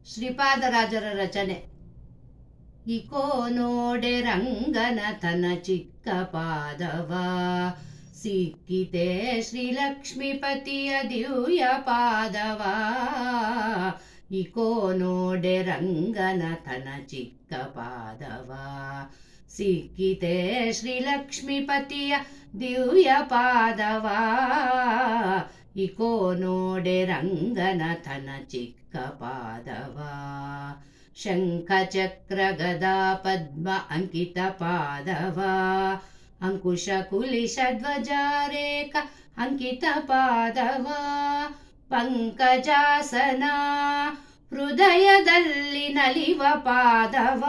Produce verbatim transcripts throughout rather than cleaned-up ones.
ಶ್ರೀಪಾದರಾಜರ ರಚನೆ. ಇಕೋ ನೋಡೆ ರಂಗನಥನ ಚಿಕ್ಕ ಪಾದವ, ಸಿಕ್ಕಿತೆ ಶ್ರೀಲಕ್ಷ್ಮೀಪತಿಯ ದಿವ್ಯ ಪಾದವ. ಇಕೋ ನೋಡೆ ರಂಗನಥನ ಚಿಕ್ಕ ಪಾದವ, ಸಿಕ್ಕಿತೆ ಶ್ರೀಲಕ್ಷ್ಮೀಪತಿಯ ದಿವ್ಯ ಪಾದವ. ಇಕೋ ನೋಡೆ ರಂಗನಥನ ಚಿಕ್ಕ ಪಾದವ, ಶಂಖ ಚಕ್ರ ಗದಾ ಪದ್ಮ ಅಂಕಿತ ಪಾದವ. ಅಂಕುಶ ಕುಲಿಶ ಧ್ವಜ ರೇಖ ಅಂಕಿತ ಪಾದವ. ಪಂಕಜಾಸನ ಹೃದಯದಲ್ಲಿ ನಲಿವ ಪಾದವ.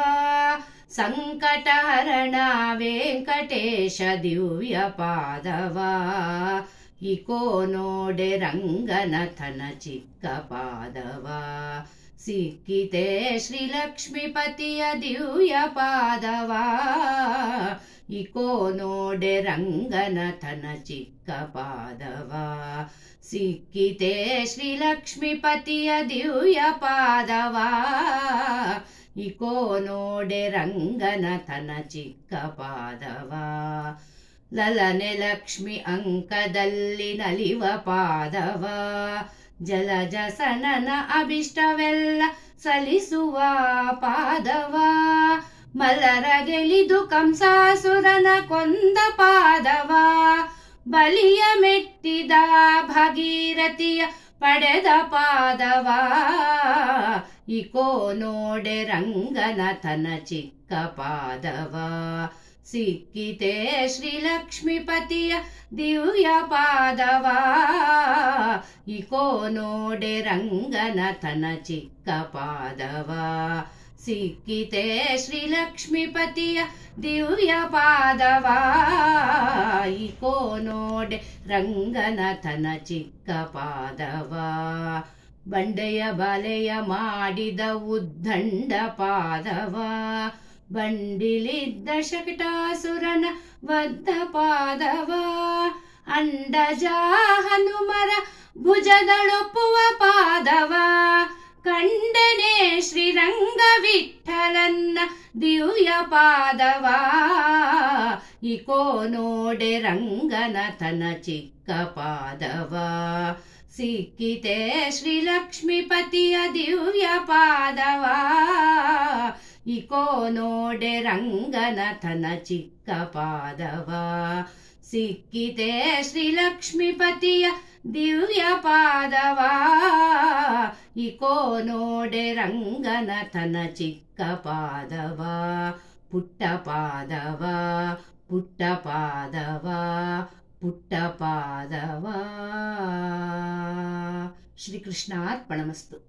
ಸಂಕಟಹರಣ ವೆಂಕಟೇಶ ದಿವ್ಯ ಪಾದವ. ಇಕೋ ನೋಡೆ ರಂಗನಥನ ಚಿಕ್ಕ ಪಾದವ, ಸಿಕ್ಕಿತೆ ಶ್ರೀಲಕ್ಷ್ಮೀಪತಿಯ ದಿವ್ಯ ಪಾದವ. ಇಕೋ ನೋಡೆ ರಂಗನಥನ ಚಿಕ್ಕ ಪಾದವ, ಸಿಕ್ಕಿತೆ ಶ್ರೀಲಕ್ಷ್ಮೀಪತಿಯ ದಿವ್ಯ ಪಾದವ. ಇಕೋ ನೋಡೆ ರಂಗನಥನ ಚಿಕ್ಕ ಪಾದವ, ಲಲನೆ ಲಕ್ಷ್ಮಿ ಅಂಕದಲ್ಲಿ ನಲಿವ ಪಾದವ. ಜಲಜಸನನ ಅಭಿಷ್ಟವೆಲ್ಲ ಸಲಿಸುವ ಪಾದವ. ಮಲರ ಗೆಲಿದು ಕಂಸಾಸುರನ ಕೊಂದ ಪಾದವ. ಬಲಿಯ ಮೆಟ್ಟಿದ ಭಾಗೀರಥಿಯ ಪಡೆದ ಪಾದವ. ಇಕೋ ನೋಡೆ ರಂಗನಥನ ಚಿಕ್ಕ ಪಾದವ, ಸಿಕ್ಕಿತೆ ಶ್ರೀಲಕ್ಷ್ಮೀಪತಿಯ ದಿವ್ಯ ಪಾದವ. ಇಕೋ ನೋಡೆ ರಂಗನಥನ ಚಿಕ್ಕ ಪಾದವ, ಸಿಕ್ಕಿತೆ ಶ್ರೀಲಕ್ಷ್ಮೀಪತಿಯ ದಿವ್ಯ ಪಾದವ. ಇಕೋ ನೋಡೆ ರಂಗನಥನ ಚಿಕ್ಕ ಪಾದವ, ಬಂಡೆಯ ಬಲೆಯ ಮಾಡಿದ ಉದ್ದಂಡ ಪಾದವ. ಬಂಡಿಲಿದ್ದ ಶಕಟಾಸುರನ ವದ್ದ ಪಾದವ. ಅಂಡಜ ಹನುಮರ ಭುಜದಳೊಪ್ಪುವ ಪಾದವ. ಕಂಡನೆ ಶ್ರೀರಂಗ ವಿಠಲನ್ನ ದಿವ್ಯ ಪಾದವ. ಇಕೋ ನೋಡೆ ರಂಗನಥನ ಚಿಕ್ಕ ಪಾದವ, ಸಿಕ್ಕಿತೆ ಶ್ರೀಲಕ್ಷ್ಮೀಪತಿಯ ದಿವ್ಯ ಪಾದವ. ಇಕೋ ನೋಡೆ ರಂಗನಥನ ಚಿಕ್ಕ ಪಾದವ, ಸಿಕ್ಕಿತೆ ಶ್ರೀಲಕ್ಷ್ಮೀಪತಿಯ ದಿವ್ಯ ಪಾದವ. ಇಕೋ ನೋಡೆ ರಂಗನಥನ ಚಿಕ್ಕ ಪಾದವ, ಪುಟ್ಟ ಪಾದವ ಪುಟ್ಟ ಪಾದವ ಪುಟ್ಟ ಪಾದವ. ಶ್ರೀಕೃಷ್ಣಾರ್ಪಣಮಸ್ತು.